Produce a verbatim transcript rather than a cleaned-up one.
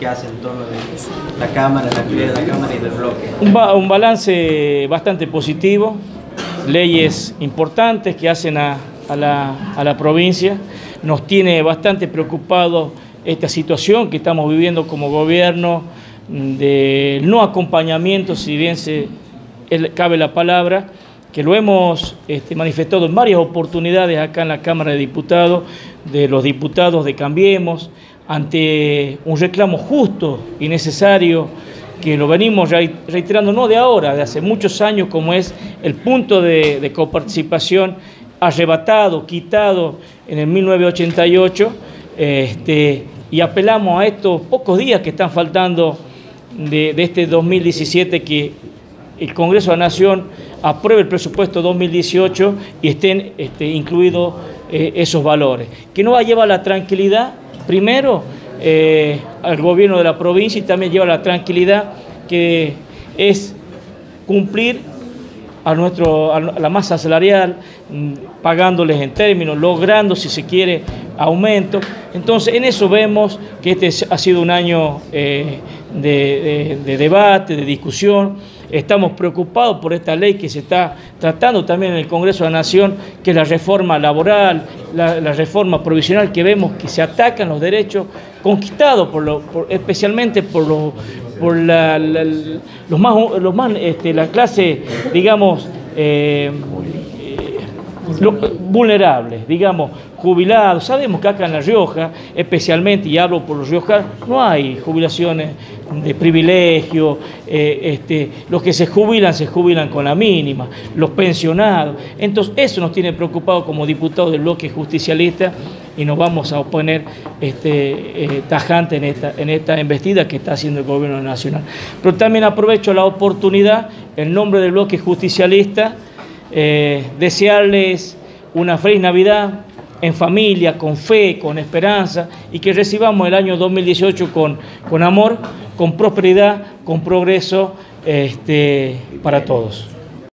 que hace en torno de la Cámara, la actividad de la Cámara y del bloque. Un, ba un balance bastante positivo, leyes importantes que hacen a, a, la, a la provincia. Nos tiene bastante preocupado esta situación que estamos viviendo como gobierno, de no acompañamiento, si bien se, el, cabe la palabra, que lo hemos este, manifestado en varias oportunidades acá en la Cámara de Diputados, de los diputados de Cambiemos, ante un reclamo justo y necesario que lo venimos reiterando no de ahora, de hace muchos años, como es el punto de, de coparticipación arrebatado, quitado en el mil novecientos ochenta y ocho, este, y apelamos a estos pocos días que están faltando de, de este dos mil diecisiete, que el Congreso de la Nación apruebe el presupuesto dos mil dieciocho y estén este, incluidos eh, esos valores, que nos va a llevar la tranquilidad, primero, eh, al gobierno de la provincia, y también lleva la tranquilidad que es cumplir a, nuestro, a la masa salarial, pagándoles en términos, logrando, si se quiere, aumento. Entonces, en eso vemos que este ha sido un año eh, de, de, de debate, de discusión. Estamos preocupados por esta ley que se está tratando también en el Congreso de la Nación, que es la reforma laboral, la, la reforma provisional, que vemos que se atacan los derechos conquistados, por lo, por, especialmente por, lo, por la, la, los más, los más este, la clase, digamos, eh, Lo, vulnerables, digamos, jubilados. Sabemos que acá en La Rioja, especialmente, y hablo por los riojanos, no hay jubilaciones de privilegio, eh, este, los que se jubilan, se jubilan con la mínima, los pensionados. Entonces, eso nos tiene preocupados como diputados del bloque justicialista, y nos vamos a oponer este, eh, tajante en esta, en esta embestida que está haciendo el gobierno nacional. Pero también aprovecho la oportunidad, en nombre del bloque justicialista, Eh, desearles una feliz Navidad en familia, con fe, con esperanza, y que recibamos el año dos mil dieciocho con, con amor, con prosperidad, con progreso este, para todos.